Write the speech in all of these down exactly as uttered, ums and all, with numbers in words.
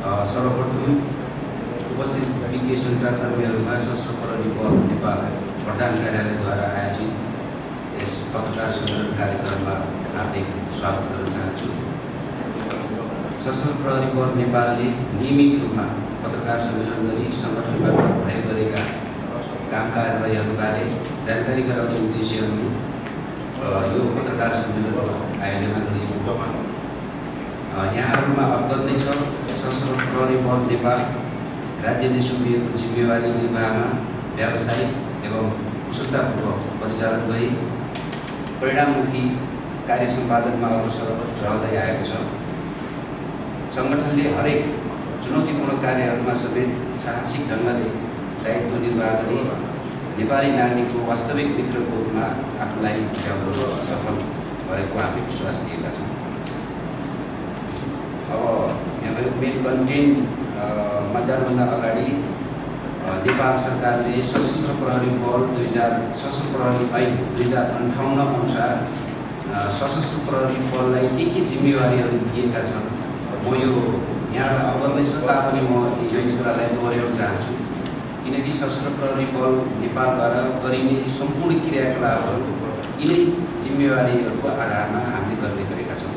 सर्वप्रथम उपस्थित विज्ञ सञ्चारकर्मीहरूमा सशस्त्र प्रहरी बल नेपाल प्रधान कार्यालयद्वारा आयोजित यस पत्रकार सम्मेलन कार्यक्रममा हार्दिक स्वागत गर्न चाहन्छु। सशस्त्र प्रहरी बल नेपालले नियमित रूपमा पत्रकार सम्मेलन गरी सङ्गठनबाट भए गरेका काम कारबाहीहरूबारे जानकारी गराउने उद्देश्यहरू यो पत्रकार सम्मेलनको आयोजना गरिएको यहाँहरूमा अवगत नै छ। सशस्त्र प्रहरी बल नेपाल राज्यले सुम्पिएको जिम्मेवारी निर्वाहमा व्यावसायिक एवं कुशलतापूर्वक परिचालन गरी परिणाममुखी कार्य सम्पादनमा अग्रसर रहँदै आएको छ। सङ्गठनले हरेक चुनौतीपूर्ण कार्यहरूमा समेत साहसिक ढङ्गले दायित्व निर्वाह गरी नेपाली नागरिकको वास्तविक मित्रको रूपमा आफूलाई ल्याउन सफल भएको हामी विश्वास दिएका छौँ। अब यहाँ मेन कन्टेन्टमा जानुभन्दा अगाडि नेपाल सरकारले सशस्त्र प्रहरी बल दुई हजार सशस्त्र प्रहरी ऐन दुई हजार अन्ठाउन्न अनुसार सशस्त्र प्रहरी बललाई के के जिम्मेवारीहरू दिएका छन् म यो यहाँलाई अवगत नै छ तापनि म यो कुरालाई दोहोऱ्याउन चाहन्छु, किनकि सशस्त्र प्रहरी बल नेपालद्वारा गरिने सम्पूर्ण क्रियाकलापहरू यिनै जिम्मेवारीहरूको आधारमा हामीले गर्ने गरेका छौँ।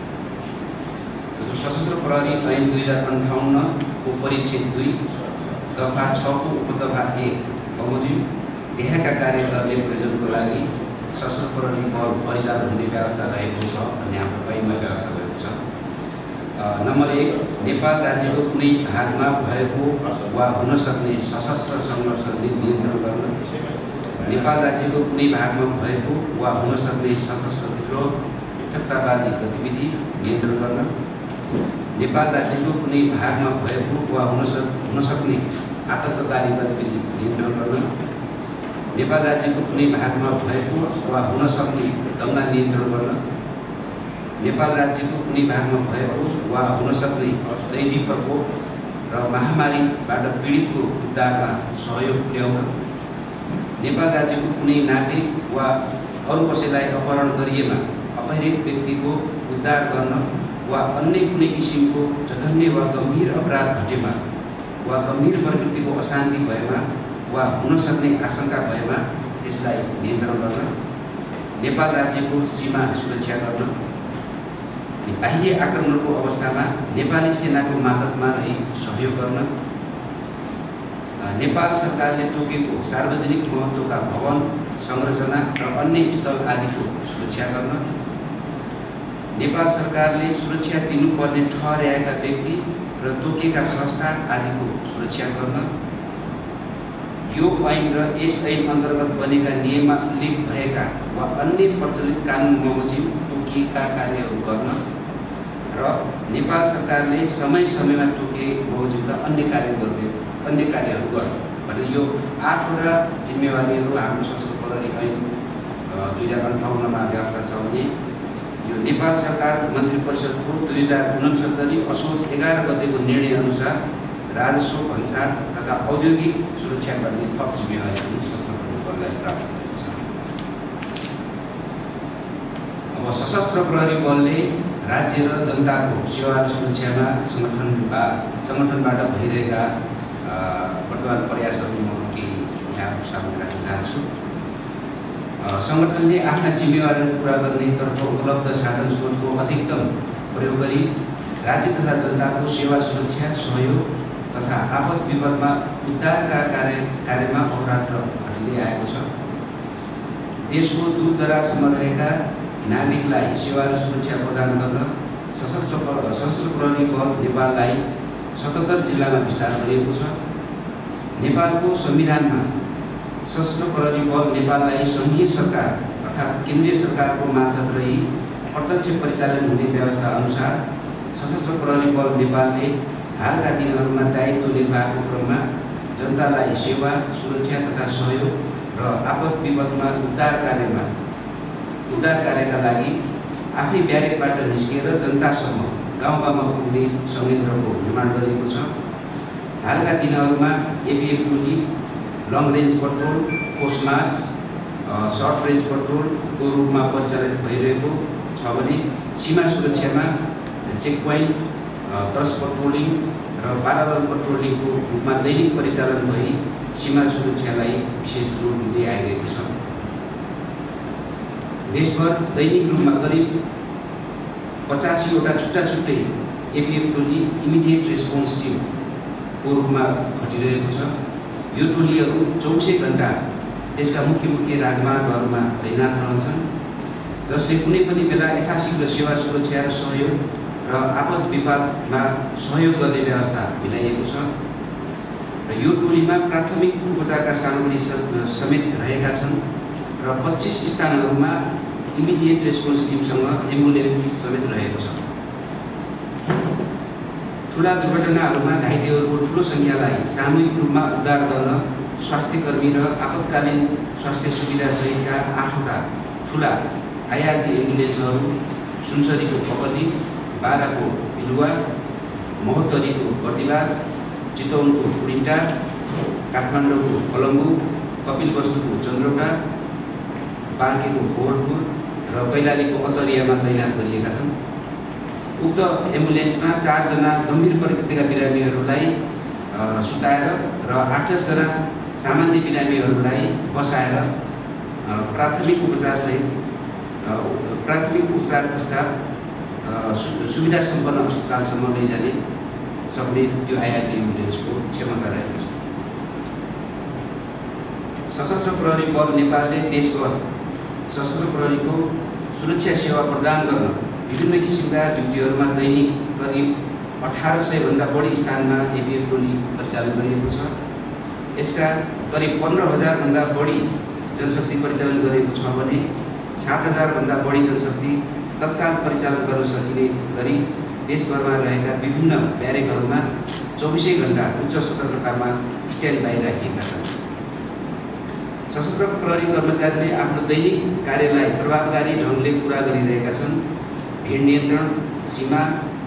सशस्त्र प्रहरी ऐन दुई हजार अन्ठाउन्नको परिच्छेद दुई दफा छको उपदफा एक बमोजिम देहाका कार्य गर्ने प्रयोजनको लागि सशस्त्र प्रहरी बल परिचालन हुने व्यवस्था रहेको छ भन्ने हाम्रो ऐनमा व्यवस्था भएको छ। नम्बर एक, नेपाल राज्यको कुनै भागमा भएको वा हुन सक्ने सशस्त्र सङ्घर्षले नियन्त्रण गर्न, नेपाल राज्यको कुनै भागमा भएको वा हुन सक्ने सशस्त्र विद्रोह पृथकतावादी गतिविधि नियन्त्रण गर्न, नेपाल राज्यको कुनै भागमा भएको वा हुन सक् हुन सक्ने आतङ्ककारी गतिविधि नियन्त्रण गर्न, नेपाल राज्यको कुनै भागमा भएको वा हुन सक्ने दङ्गा नियन्त्रण गर्न, नेपाल राज्यको कुनै भागमा भएको वा हुन सक्ने दैनिक प्रकोप र महामारीबाट पीडितको उद्धारमा सहयोग पुर्याउन, नेपाल राज्यको कुनै नागरिक वा अरू कसैलाई अपहरण गरिएमा अपहरित व्यक्तिको उद्धार गर्न वा अन्य कुनै किसिमको जघन्य वा गम्भीर अपराध घटेमा वा गम्भीर प्रकृतिको अशान्ति भएमा वा हुन सक्ने आशंका भएमा त्यसलाई नियन्त्रण गर्न, नेपाल राज्यको सीमा सुरक्षा गर्न, बाह्य आक्रमणको अवस्थामा नेपाली सेनाको मद्दतमा रही सहयोग गर्न, नेपाल सरकारले तोकेको सार्वजनिक महत्त्वका भवन संरचना र अन्य स्थल आदिको सुरक्षा गर्न, नेपाल सरकारले सुरक्षा दिनुपर्ने ठहर्याएका व्यक्ति र तोकेका संस्था आदिको सुरक्षा गर्न, यो ऐन र यस ऐन अन्तर्गत बनेका नियममा उल्लेख भएका वा अन्य प्रचलित कानुन बमोजिम तोकिएका कार्यहरू गर्न र नेपाल सरकारले समय समयमा तोके बमोजिमका अन्य कार्य गर्ने अन्य कार्यहरू गर्न भनेर यो आठवटा जिम्मेवारीहरू हाम्रो सशस्त्र प्रहरी ऐन दुई हजार अन्ठाउन्नमा व्यवस्था छ भने यो नेपाल सरकार मन्त्री परिषदको दुई हजार उनसत्तरी असोज एघार गतेको निर्णय अनुसार राजस्व भन्सार तथा औद्योगिक सुरक्षा गर्ने थप जिम्मेवारीहरू सशस्त्र प्रहरी बललाई प्राप्त भएको छ। अब सशस्त्र प्रहरी बलले राज्य र जनताको सेवा र सुरक्षामा सङ्गठनबा सङ्गठनबाट भइरहेका वर्तमान प्रयासहरू म केही यहाँ सामने राख्न चाहन्छु। सङ्गठनले आफ्ना जिम्मेवारीहरू पुरा गर्नेतर्फ उपलब्ध साधन स्रोतको अधिकतम प्रयोग गरी राज्य तथा जनताको सेवा सुरक्षा सहयोग तथा आपद विपदमा उद्धारका कार्य कार्यमा अहोरात्र घटिँदै आएको छ। देशको दूरदराजसम्म रहेका नागरिकलाई सेवा र सुरक्षा प्रदान गर्न सशस्त्र सशस्त्र प्रहरी बल नेपाललाई सतहत्तर जिल्लामा विस्तार गरिएको छ। नेपालको संविधानमा सशस्त्र प्रहरी बल नेपाललाई सङ्घीय सरकार अर्थात् केन्द्रीय सरकारको मातहत रही प्रत्यक्ष परिचालन हुने व्यवस्था अनुसार सशस्त्र प्रहरी बल नेपालले हालका दिनहरूमा दायित्व निर्वाहको क्रममा जनतालाई सेवा सुरक्षा तथा सहयोग र आपद विपदमा उद्धार कार्यमा उद्धार कार्यका लागि आफै ब्यारेकबाट निस्केर जनतासम्म गाउँ गाउँमा पुग्ने संयन्त्रको निर्माण गरिएको छ। हालका दिनहरूमा एपिएफ टोली long range patrol force march short range पेट्रोलको रूपमा परिचालित भइरहेको छ भने सीमा सुरक्षामा चेक पोइन्ट क्रस पेट्रोलिङ र पारावल पेट्रोलिङको रूपमा दैनिक परिचालन भई सीमा सुरक्षालाई विशेष जोड दिँदै आइरहेको छ। देशभर दैनिक रूपमा करिब पचासीवटा छुट्टा छुट्टै एपिएफ टोली इमिडिएट रेस्पोन्स टिमको रूपमा खटिरहेको छ। यो टोलीहरू चौबिसै घण्टा देशका मुख्य मुख्य राजमार्गहरूमा तैनात रहन्छन्, जसले कुनै पनि बेला यथाशीघ्र सेवा सुरक्षा र सहयोग र आपद विपदमा सहयोग गर्ने व्यवस्था मिलाइएको छ। र यो टोलीमा प्राथमिक उपचारका सामग्री समेत रहेका छन् र पच्चीस स्थानहरूमा इमिडिएट रेस्पोन्स टिमसँग एम्बुलेन्स समेत रहेको छ। ठुला दुर्घटनाहरूमा घाइतेहरूको ठुलो सङ्ख्यालाई सामूहिक रूपमा उद्धार गर्न स्वास्थ्यकर्मी र आपतकालीन स्वास्थ्य सुविधासहितका आठवटा ठुला आइआरटी एम्बुलेन्सहरू सुनसरीको पकली, बाराको पिलुवा, महोत्तरीको बर्दिवास, चितवनको कुरिन्टा, काठमाडौँको कोलम्बो, कपिलवस्तुको चन्द्रौटा, बाँकेको कोहलपुर र कैलालीको अतरियामा तैनात गरिएका छन्। उक्त एम्बुलेन्समा चारजना गम्भीर प्रकृतिका बिरामीहरूलाई सुताएर र आठ दसजना सामान्य बिरामीहरूलाई बसाएर प्राथमिक उपचारसहित प्राथमिक उपचार पश्चात सुविधा सम्पन्न अस्पतालसम्म लैजाने सक्ने त्यो आइआरटी एम्बुलेन्सको क्षमता रहेको छ। सशस्त्र प्रहरी बल नेपालले देशभर सशस्त्र प्रहरीको सुरक्षा सेवा प्रदान गर्न विभिन्न किसिमका ड्युटीहरूमा दैनिक करिब अठार सय भन्दा बढी स्थानमा एपिएफ टोली परिचालन गरिएको छ। यसका करिब पन्ध्र हजार भन्दा बढी जनशक्ति परिचालन गरेको छ भने सात हजार भन्दा बढी जनशक्ति तत्काल परिचालन गर्न सकिने गरी देशभरमा रहेका विभिन्न ब्यारेकहरूमा चौबिसै घण्टा उच्च सतर्कतामा स्ट्यान्ड बाई राखिएका छन्। सशस्त्र प्रहरी कर्मचारीले आफ्नो दैनिक कार्यलाई प्रभावकारी ढङ्गले पुरा गरिरहेका छन्। भीड नियन्त्रण, सीमा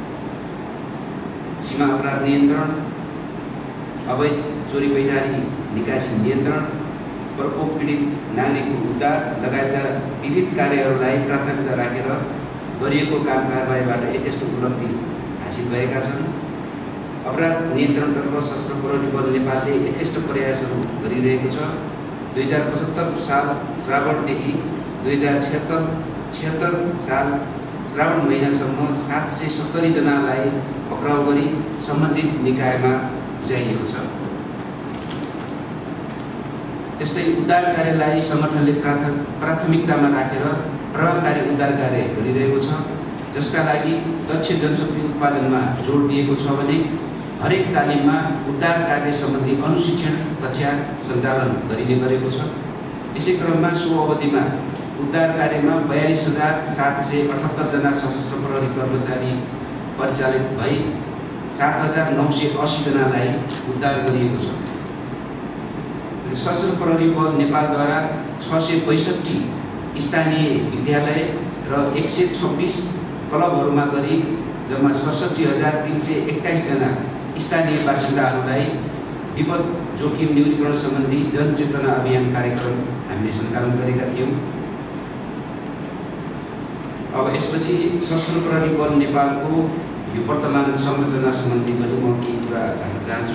सीमा अपराध नियन्त्रण, अवैध चोरी बैठारी निकासी नियन्त्रण, प्रकोप पीडित नागरिकको उद्धार लगायतका विविध कार्यहरूलाई प्राथमिकता राखेर गरिएको काम कारबाहीबाट यथेष्ट उपलब्धि हासिल भएका छन्। अपराध नियन्त्रणतर्फ सशस्त्र प्रहरी बल नेपालले यथेष्ट प्रयासहरू गरिरहेको छ। दुई हजार पचहत्तर साल श्रावणदेखि दुई हजार छिहत्तर छिहत्तर साल श्रावण महिनासम्म सात सय सत्तरीजनालाई पक्राउ गरी सम्बन्धित निकायमा बुझाइएको छ। त्यस्तै उद्धार कार्यलाई सङ्गठनले प्राथमिकतामा राखेर प्रभावकारी उद्धार कार्य गरिरहेको छ, जसका लागि दक्ष जनशक्ति उत्पादनमा जोड दिएको छ भने हरेक तालिममा उद्धार कार्य सम्बन्धी अनुशिक्षण कक्षा सञ्चालन गरिने गरेको छ। यसै क्रममा सो अवधिमा उद्धार कार्यमा बयालिस हजार सात सय अठहत्तरजना सशस्त्र प्रहरी कर्मचारी परिचालित भई सात हजार नौ सय असीजनालाई उद्धार गरिएको छ। सशस्त्र प्रहरी बल नेपालद्वारा छ सय बैसठी स्थानीय विद्यालय र एक सय छब्बिस क्लबहरूमा गरी जम्मा सडसठी हजार तिन सय एक्काइसजना स्थानीय बासिन्दाहरूलाई विपद जोखिम न्यूनीकरण सम्बन्धी जनचेतना अभियान कार्यक्रम हामीले सञ्चालन गरेका थियौँ। अब यसपछि सशस्त्र प्रहरी बल नेपालको यो वर्तमान संरचना सम्बन्धी पनि म केही कुरा भन्न चाहन्छु।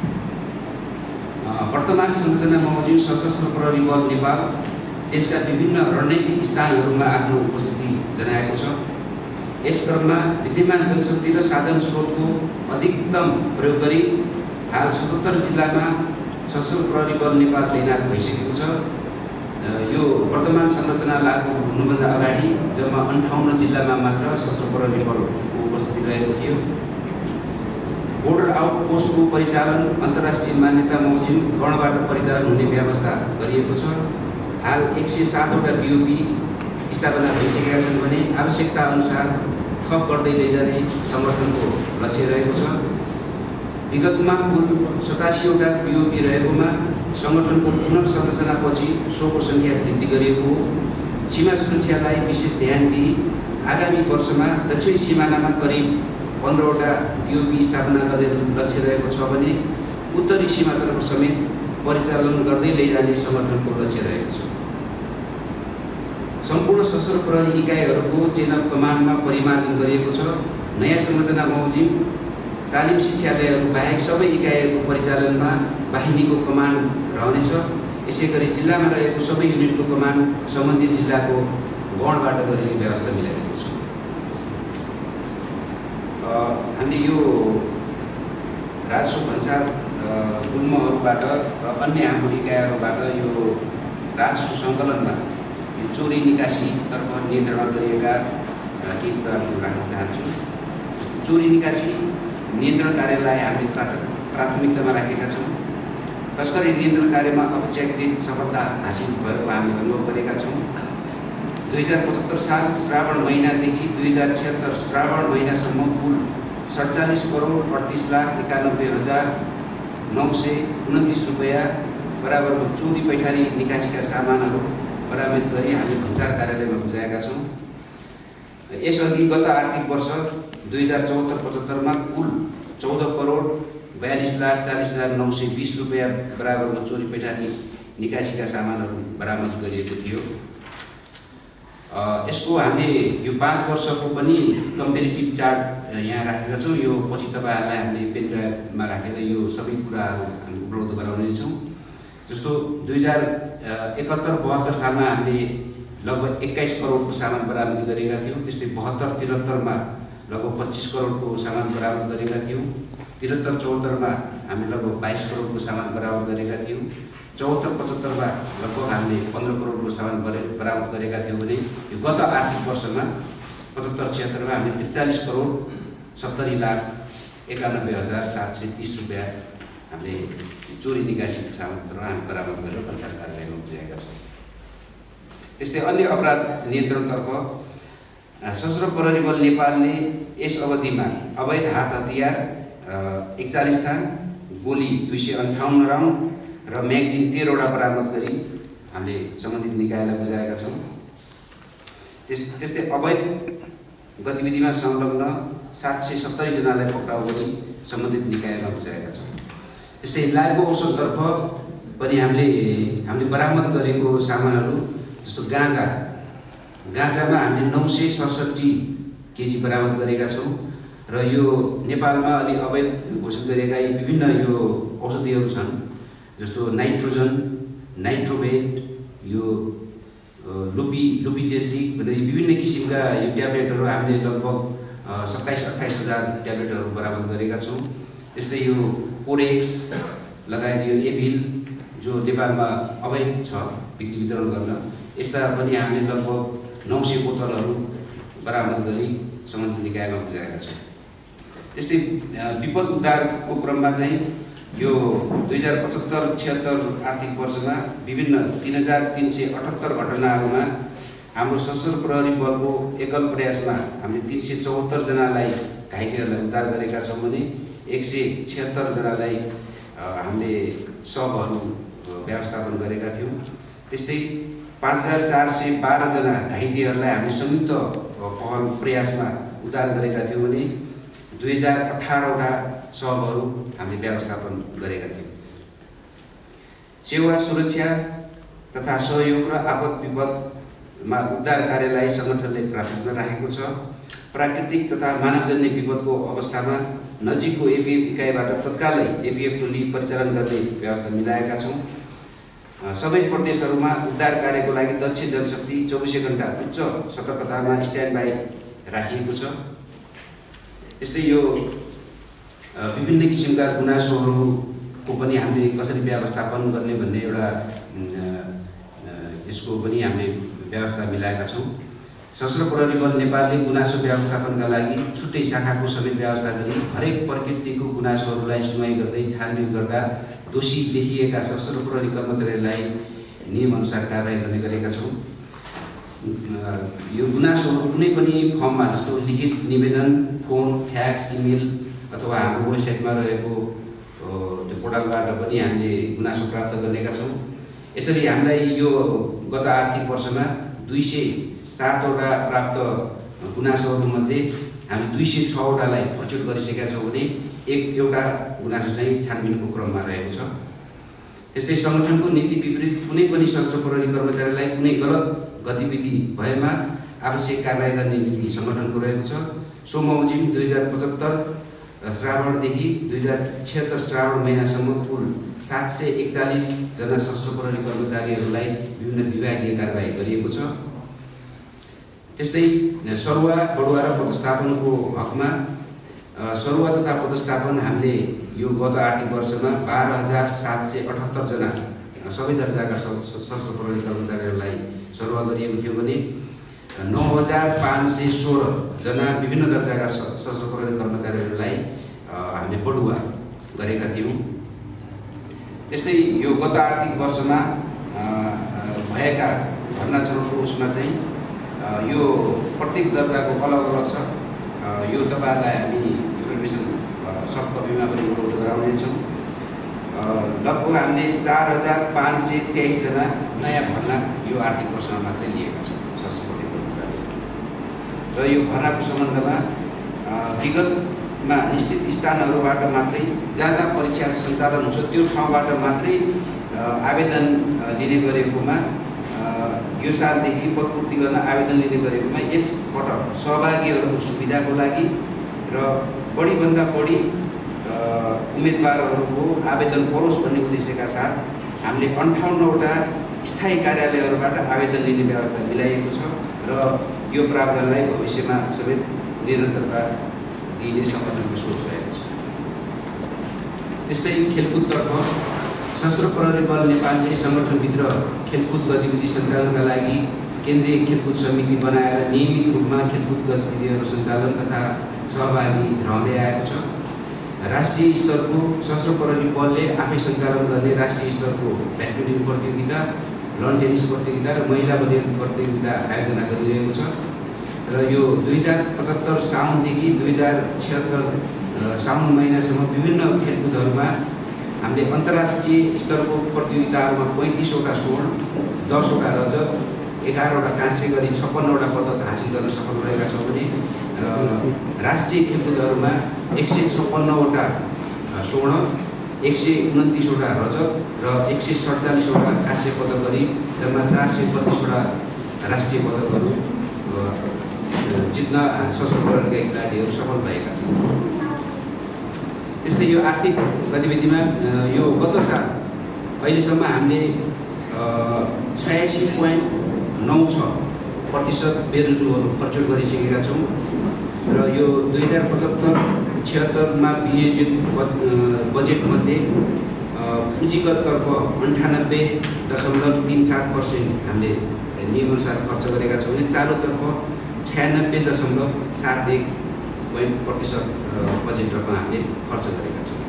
वर्तमान संरचना बमोजिम सशस्त्र प्रहरी बल नेपाल देशका विभिन्न रणनीतिक स्थानहरूमा आफ्नो उपस्थिति जनाएको छ। यस क्रममा विद्यमान जनशक्ति र साधन स्रोतको अधिकतम प्रयोग गरी हाल सतहत्तर जिल्लामा सशस्त्र प्रहरी बल नेपाल तैनात भइसकेको छ। यो वर्तमान संरचना लागू हुनुभन्दा अगाडि जम्मा अन्ठाउन्न जिल्लामा मात्र सशस्त्र प्रहरी बलको उपस्थिति रहेको थियो। बोर्डर आउटपोस्टको परिचालन अन्तर्राष्ट्रिय मान्यता बमोजिम गणबाट परिचालन हुने व्यवस्था गरिएको छ। हाल एक सय सातवटा बिओपी स्थापना भइसकेका छन् भने आवश्यकता अनुसार थप गर्दै लैजाने सङ्गठनको लक्ष्य रहेको छ। विगतमा कुल सतासीवटा बिओपी रहेकोमा सङ्गठनको पुनर्संरचनापछि सोको सङ्ख्या वृद्धि गरिएको हो। सीमा सुरक्षालाई विशेष ध्यान दिई आगामी वर्षमा दक्षिण सिमानामा करिब पन्ध्रवटा बिओपी स्थापना गर्ने लक्ष्य रहेको छ भने उत्तरी सीमातर्फ समेत परिचालन गर्दै लैजाने सङ्गठनको लक्ष्य रहेको छ। सम्पूर्ण सशस्त्र प्रहरी इकाइहरूको चेन अफ कमान्डमा परिमार्जन गरिएको छ। नयाँ संरचना बमोजिम तालिम शिक्षालयहरू बाहेक सबै इकाइहरूको परिचालनमा बाहिनीको कमान्ड रहनेछ। यसै गरी जिल्लामा रहेको सबै युनिटको कमान्ड सम्बन्धित जिल्लाको गणबाट गरिने व्यवस्था मिलाइएको छ। हामीले यो राजस्व भन्सार गुल्महरूबाट र अन्य हाम्रो इकाइहरूबाट यो राजस्व सङ्कलनमा यो चोरी निकासीतर्फ नियन्त्रण गरिएका केही कुराहरू राख्न चाहन्छु। जस्तो चोरी निकासी नियन्त्रण कार्यलाई हामीले प्राथमिकतामा राखेका छौँ। तस्करी नियन्त्रण कार्यमा अपेक्षाकृत सफलता हासिल भएको हामीले अनुभव गरेका छौँ। दुई हजार पचहत्तर साल श्रावण महिनादेखि दुई हजार छिहत्तर श्रावण महिनासम्म कुल सडचालिस करोड अडतिस लाख एकानब्बे हजार नौ सय उन्तिस रुपियाँ बराबरको चोरी पैठारी निकासीका सामानहरू बरामद गरी हामी भन्सार कार्यालयमा बुझाएका छौँ। यसअघि गत आर्थिक वर्ष दुई हजार चौहत्तर पचहत्तरमा कुल चौध करोड बयालिस लाख चालीस हजार नौ सय बिस रुपियाँ बराबरको चोरी पैठारी निकासीका सामानहरू बरामद गरिएको थियो। यसको हामीले यो पाँच वर्षको पनि कम्पेरिटिभ चार्ट यहाँ राखेका छौँ। यो पछि तपाईँहरूलाई हामीले पेन ड्राइभमा राखेर यो सबै कुराहरू हामी उपलब्ध गराउनेछौँ। जस्तो दुई हजार एकहत्तर बहत्तर सालमा हामीले लगभग एक्काइस करोडको सामान बरामद गरेका थियौँ। त्यस्तै बहत्तर त्रिहत्तरमा लगभग पच्चिस करोडको सामान बरामद गरेका थियौँ। त्रिहत्तर चौहत्तरमा हामीले लगभग बाइस करोडको सामान बरामद गरेका थियौँ। चौहत्तर पचहत्तरमा लगभग हामीले पन्ध्र करोडको सामान बरामद गरेका थियौँ भने यो गत आर्थिक वर्षमा पचहत्तर छिहत्तरमा हामीले त्रिचालिस करोड सत्तरी लाख एकानब्बे हजार सात सय तिस रुपियाँ हामीले चोरी निकासीको सामानहरू हामी बरामद गरेर भन्सार कार्यालयमा बुझाएका छौँ। त्यस्तै अन्य अपराध नियन्त्रणतर्फ सशस्त्र प्रहरी बल नेपालले यस अवधिमा अवैध हात हतियार एकचालिस थान, गोली दुई सय अन्ठाउन्न राउन्ड र म्यागजिन तेह्रवटा बरामद गरी हामीले सम्बन्धित निकायलाई बुझाएका छौँ। त्यस त्यस्तै अवैध गतिविधिमा संलग्न सात सय सत्तरीजनालाई पक्राउ गरी सम्बन्धित निकायमा बुझाएका छौँ। त्यस्तै लागु औषधतर्फ पनि हामीले हामीले बरामद गरेको सामानहरू जस्तो गाँजा गाँजामा हामीले नौ सय सडसठी केजी बरामद गरेका छौँ र यो नेपालमा अलि अवैध घोषित गरिएका विभिन्न यो औषधिहरू छन्। जस्तो नाइट्रोजन, नाइट्रोभेट, यो लुपी लुपिजेसिक भन्ने विभिन्न किसिमका यो ट्याब्लेटहरू हामीले लगभग सत्ताइस अट्ठाइस हजार ट्याब्लेटहरू बरामद गरेका छौँ। त्यस्तै यो कोरेक्स लगायत यो एभिल जो नेपालमा अवैध छ बिक्री वितरण गर्न, यस्ता पनि हामीले लगभग नौ सय बोतलहरू बरामद गरी सम्बन्धित निकायमा बुझाएका छौँ। त्यस्तै विपद उद्धारको क्रममा चाहिँ यो दुई हजार पचहत्तर छिहत्तर आर्थिक वर्षमा विभिन्न तिन हजार तिन सय अठहत्तर घटनाहरूमा हाम्रो सशस्त्र प्रहरी बलको एकल प्रयासमा हामीले तिन सय चौहत्तरजनालाई घाइतेहरूलाई उद्धार गरेका छौँ भने एक सय छिहत्तरजनालाई हामीले शवहरू व्यवस्थापन गरेका थियौँ। त्यस्तै पाँच हजार चार सय बाह्रजना घाइतेहरूलाई हामीले संयुक्त पहल प्रयासमा उद्धार गरेका थियौँ भने दुई हजार अठारवटा शवहरू हामीले व्यवस्थापन गरेका थियौँ। सेवा, सुरक्षा तथा सहयोग र आपद विपदमा उद्धार कार्यलाई सङ्गठनले प्राथमिकता राखेको छ। प्राकृतिक तथा मानवजन्य विपदको अवस्थामा नजिकको एपिएफ इकाइबाट तत्कालै एपिएफ टोली परिचालन गर्ने व्यवस्था मिलाएका छौँ। सबै प्रदेशहरूमा उद्धार कार्यको लागि दक्ष जनशक्ति चौबिसै घण्टा उच्च सतर्कतामा स्ट्यान्ड बाई राखिएको छ। त्यस्तै यो विभिन्न किसिमका गुनासोहरूको पनि हामीले कसरी व्यवस्थापन गर्ने भन्ने एउटा यसको पनि हामीले व्यवस्था मिलाएका छौँ। सशस्त्र प्रहरी बल नेपालले गुनासो व्यवस्थापनका लागि छुट्टै शाखाको समेत व्यवस्था गरी हरेक प्रकृतिको गुनासोहरूलाई सुनवाई गर्दै छानबिन गर्दा दोषी देखिएका सशस्त्र प्रहरी कर्मचारीलाई नियमअनुसार कारबाही गर्ने गरेका छौँ। यो गुनासोहरू कुनै पनि फर्ममा जस्तो लिखित निवेदन, फोन, फ्याक्स, इमेल अथवा हाम्रो वेबसाइटमा रहेको त्यो पोर्टलबाट पनि हामीले गुनासो प्राप्त गरेका छौँ। यसरी हामीलाई यो गत आर्थिक वर्षमा दुई सय सातवटा प्राप्त गुनासोहरूमध्ये हामी दुई सय छवटालाई प्रचुर गरिसकेका छौँ भने एक एउटा गुनासो चाहिँ छानबिनको क्रममा रहेको छ। त्यस्तै सङ्गठनको नीति विपरीत कुनै पनि सशस्त्र प्रहरी कर्मचारीलाई कुनै गलत गतिविधि भएमा आवश्यक कारबाही गर्ने नीति सङ्गठनको रहेको छ। सो बमोजिम दुई हजार पचहत्तर श्रावणदेखि दुई हजार छिहत्तर श्रावण महिनासम्म कुल सात सय एकचालिसजना सशस्त्र प्रहरी कर्मचारीहरूलाई विभिन्न विभागीय कारबाही गरिएको छ। त्यस्तै सरुवा बढुवा र पदस्थापनको हकमा सरुवा तथा पदस्थापन हामीले यो गत आर्थिक वर्षमा बाह्र हजार सात सय अठहत्तरजना सबै दर्जाका सशस्त्र प्रहरी कर्मचारीहरूलाई सरुवा गरिएको थियो भने नौ हजार पाँच सय सोह्रजना विभिन्न दर्जाका सशस्त्र प्रहरी कर्मचारीहरूलाई हामीले बढुवा गरेका थियौँ। त्यस्तै यो गत आर्थिक वर्षमा भएका भर्ना चरणको उसमा चाहिँ यो प्रत्येक दर्जाको अलग अलग छ। यो तपाईँहरूलाई हामी इन्फर्मेसन सफ्ट कपीमा पनि उपलब्ध गराउनेछौँ। लगभग हामीले चार हजार पाँच सय तेइसजना नयाँ भर्ना यो आर्थिक वर्षमा मात्रै लिएका छौँ सशस्त्र प्रहरी कर्मचारी। र यो भर्नाको सम्बन्धमा विगतमा निश्चित स्थानहरूबाट मात्रै जहाँ जहाँ परीक्षा सञ्चालन हुन्छ त्यो ठाउँबाट मात्रै आवेदन लिने गरेकोमा यो सालदेखि पदपूर्ति गर्न आवेदन लिने गरेकोमा यसबाट सहभागीहरूको सुविधाको लागि र बढीभन्दा बढी उम्मेदवारहरूको आवेदन परोस् भन्ने उद्देश्यका साथ हामीले अन्ठाउन्नवटा स्थायी कार्यालयहरूबाट आवेदन लिने व्यवस्था मिलाइएको छ र यो प्रावधानलाई भविष्यमा समेत निरन्तरता दिने सम्बन्धको सोच रहेको छ। त्यस्तै खेलकुदतर्फ सशस्त्र प्रहरी बल नेपालले सङ्गठनभित्र खेलकुद गतिविधि सञ्चालनका लागि केन्द्रीय खेलकुद समिति बनाएर नियमित रूपमा खेलकुद गतिविधिहरू सञ्चालन तथा सहभागी रहँदै आएको छ। राष्ट्रिय स्तरको सशस्त्र प्रहरी बलले आफै सञ्चालन गर्ने राष्ट्रिय स्तरको ब्याडमिन्टन प्रतियोगिता, लन टेनिस प्रतियोगिता र महिला भलिबल प्रतियोगिता आयोजना गरिरहेको छ। र यो दुई हजार पचहत्तर साउनदेखि दुई हजार छिहत्तर साउन महिनासम्म विभिन्न खेलकुदहरूमा हामीले अन्तर्राष्ट्रिय स्तरको प्रतियोगिताहरूमा पैँतिसवटा स्वर्ण, दसवटा रजत, एघारवटा काँस्य गरी छप्पन्नवटा पदक हासिल गर्न सफल रहेका छौँ भने र राष्ट्रिय खेलकुदहरूमा एक सय छप्पन्नवटा स्वर्ण, एक सय उन्तिसवटा रजत र एक सय सडचालिसवटा काँस्य पदक गरी जम्मा चार सय बत्तिसवटा राष्ट्रिय पदकहरू जित्न सशस्त्र प्रहरीका खेलाडीहरू सफल भएका छन्। त्यस्तै यो आर्थिक गतिविधिमा यो गत साल अहिलेसम्म हामीले छयासी पोइन्ट नौ छ प्रतिशत बेरुजुहरू खर्च गरिसकेका छौँ र यो दुई हजार पचहत्तर छिहत्तरमा विनियोजित बजेटमध्ये पुँजीगततर्फ अन्ठानब्बे दशमलव तिन सात पर्सेन्ट हामीले नियमअनुसार खर्च गरेका छौँ भने चालुतर्फ छयानब्बे दशमलव सात एक पोइन्ट प्रतिशत बजेट रकम हामीले खर्च गरेका छौँ।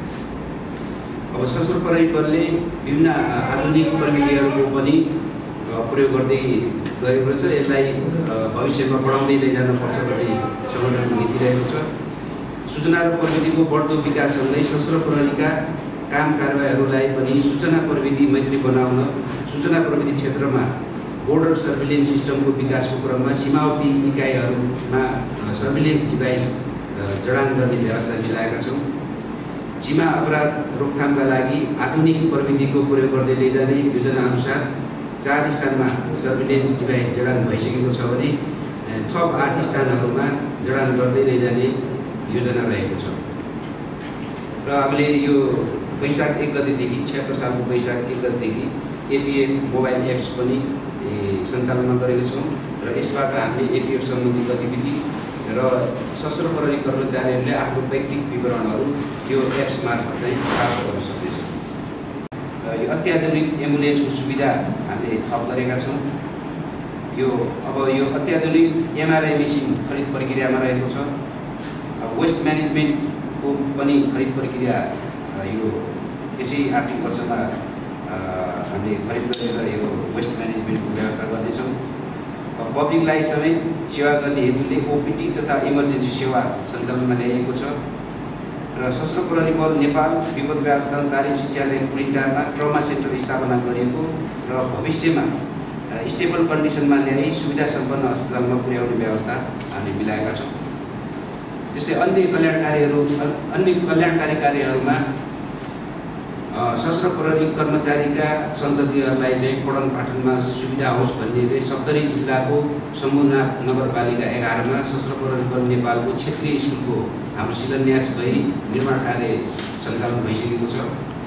अब सशस्त्र प्रहरी बलले विभिन्न आधुनिक प्रविधिहरूको पनि प्रयोग गर्दै गएको छ। यसलाई भविष्यमा बढाउँदै लैजानुपर्छ भन्ने सङ्गठनको नीति रहेको छ। सूचना र प्रविधिको बढ्दो विकाससँगै सशस्त्र प्रहरीका काम कारबाहीहरूलाई पनि सूचना प्रविधि मैत्री बनाउन सूचना प्रविधि क्षेत्रमा बोर्डर सर्भिलेन्स सिस्टमको विकासको क्रममा सीमावर्ती इकाइहरूमा सर्भिलेन्स डिभाइस जडान गर्ने व्यवस्था मिलाएका छौँ। सीमा अपराध रोकथामका लागि आधुनिक प्रविधिको प्रयोग गर्दै लैजाने योजना अनुसार चार स्थानमा सर्भिलेन्स डिभाइस जडान भइसकेको छ भने थप आठ स्थानहरूमा जडान गर्दै लैजाने योजना रहेको छ। र हामीले यो वैशाख एक गतेदेखि छिहत्तर सालको वैशाख एक गतेदेखि एपिएफ मोबाइल एप्स पनि सञ्चालनमा गरेका छौँ र यसबाट हामीले एपिएफ सम्बन्धी गतिविधि र सशस्त्र प्रहरी कर्मचारीहरूले आफ्नो व्यक्तिगत विवरणहरू यो एप्स मार्फत चाहिँ प्राप्त गर्न सक्नेछ। यो अत्याधुनिक एम्बुलेन्सको सुविधा हामीले थप गरेका छौँ। यो अब यो अत्याधुनिक एमआरआई मेसिन खरिद प्रक्रियामा रहेको छ। वेस्ट म्यानेजमेन्टको पनि खरिद प्रक्रिया यो यसै आर्थिक वर्षमा हामीले खरिद गरेर यो वेस्ट म्यानेजमेन्टको व्यवस्था गर्नेछौँ। पब्लिकलाई समेत सेवा गर्ने हेतुले ओपिडी तथा इमर्जेन्सी सेवा सञ्चालनमा ल्याइएको छ र सशस्त्र प्रहरी बल नेपाल विपद व्यवस्थापन तालिम शिक्षालय कुरिन्टारमा ट्रमा सेन्टर स्थापना गरिएको र भविष्यमा स्टेबल कन्डिसनमा ल्याई सुविधा सम्पन्न अस्पतालमा पुर्याउने व्यवस्था हामीले मिलाएका छौँ। त्यस्तै अन्य कल्याणकारीहरू अन्य कल्याणकारी कार्यहरूमा सशस्त्र प्रहरी कर्मचारीका सन्ततिहरूलाई चाहिँ पठन पाठनमा सुविधा होस् भन्ने सप्तरी जिल्लाको सम्बुना नगरपालिका एघारमा सशस्त्र प्रहरी बल नेपालको क्षेत्रीय स्कुलको हाम्रो शिलान्यास भई निर्माण कार्य सञ्चालन भइसकेको छ।